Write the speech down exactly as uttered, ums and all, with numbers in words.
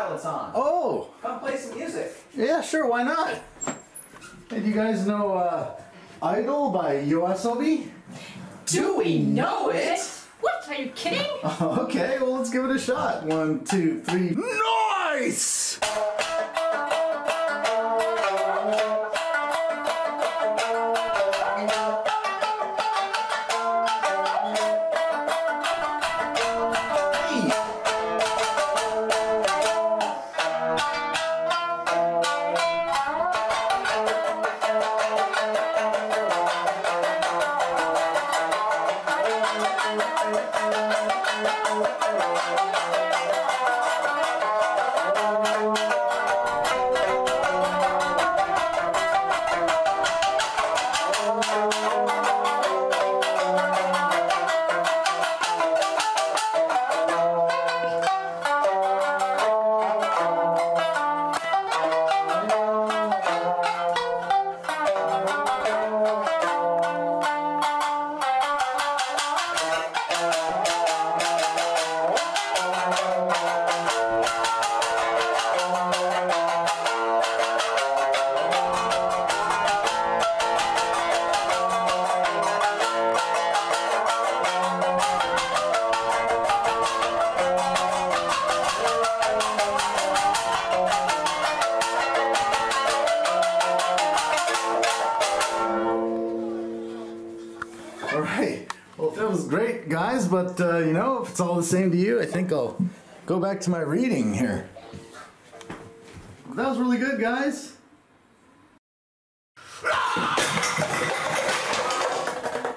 pilots on. Oh! Come play some music. Yeah, sure, why not? Hey, do you guys know uh, Idol by Yoasobi? Do we know it? What? Are you kidding? Okay, well, let's give it a shot. One, two, three. Nice! Alright, well that was great guys, but uh, you know, if it's all the same to you, I think I'll go back to my reading here. That was really good guys.